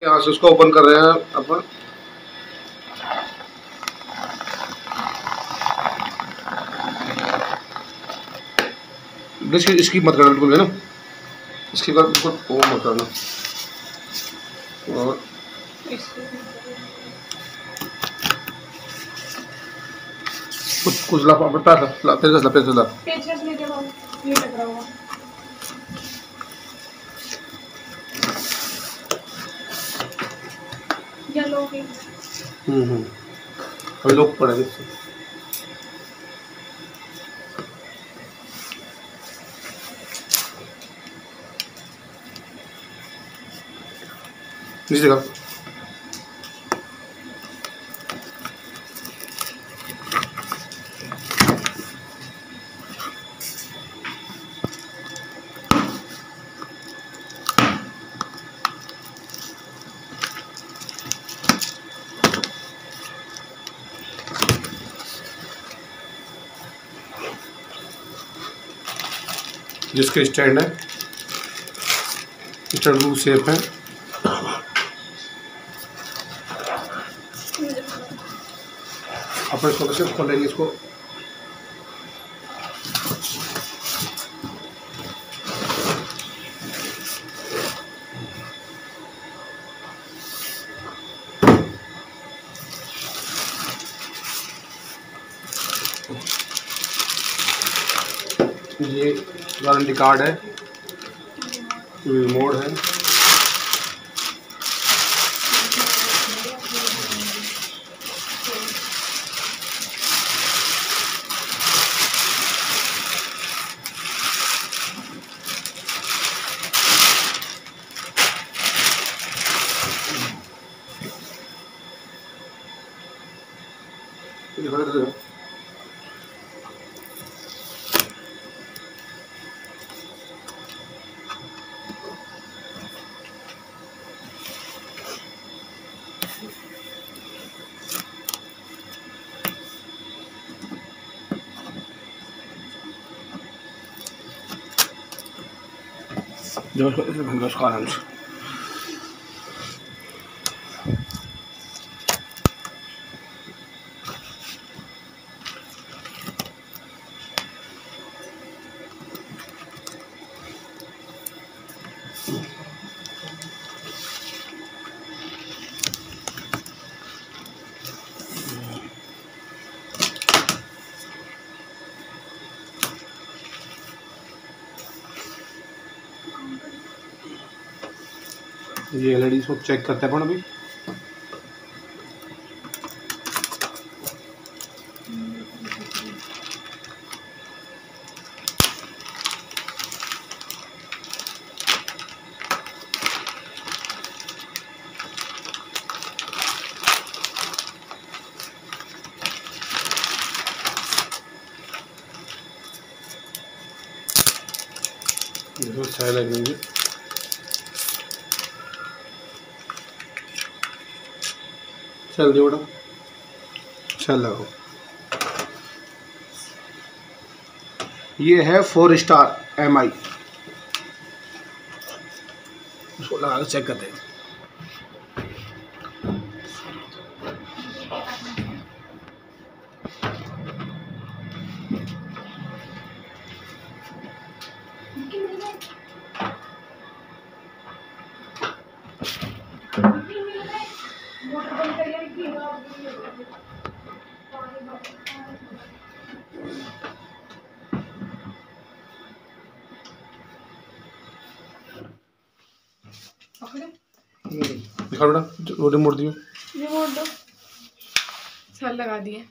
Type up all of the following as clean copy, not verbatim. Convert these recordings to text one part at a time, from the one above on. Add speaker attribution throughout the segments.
Speaker 1: यहाँ से उसको ओपन कर रहे हैं अपन। इसकी मत करना बिल्कुल, है ना, इसकी बात बिल्कुल वो मत करना। और कुछ ला अभी लोग पड़ेंगे इससे। नीचे का जिसके स्टैंड है, स्टैंड सेफ है। अपन इसको कैसे खोलेंगे इसको, ये वारंटी कार्ड है, रिमोट है, जो उसका आराम से। ये एलईडी को चेक करते हैं अभी। देखो सही लगेंगे। चल दो बेटा, चल लगाओ। ये है 4 स्टार MI, उसको लगा के चेक करते हैं। दिखा बेटा, रिमोट दियो,
Speaker 2: रिमोट दो। सेल लगा दिए।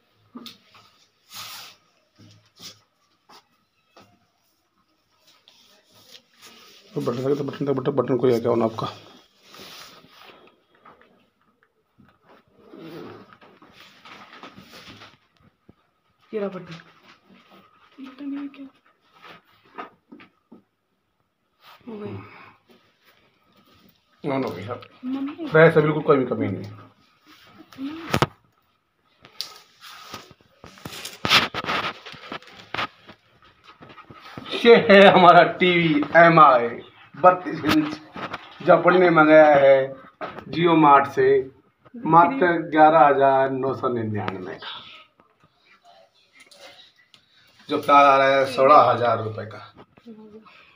Speaker 1: तो बटन कोई है क्या ऑन आपका?
Speaker 2: तेरा बटन है क्या? हो गई
Speaker 1: ऑन हो गया। फ्रेश है बिल्कुल, कोई भी कमी नहीं। ये है हमारा टीवी MI 32 इंच, जापान में मंगाया है।
Speaker 3: जियो मार्ट से मात्र 11,999 का, जो प्लान आ रहा है 16,000 रुपए का।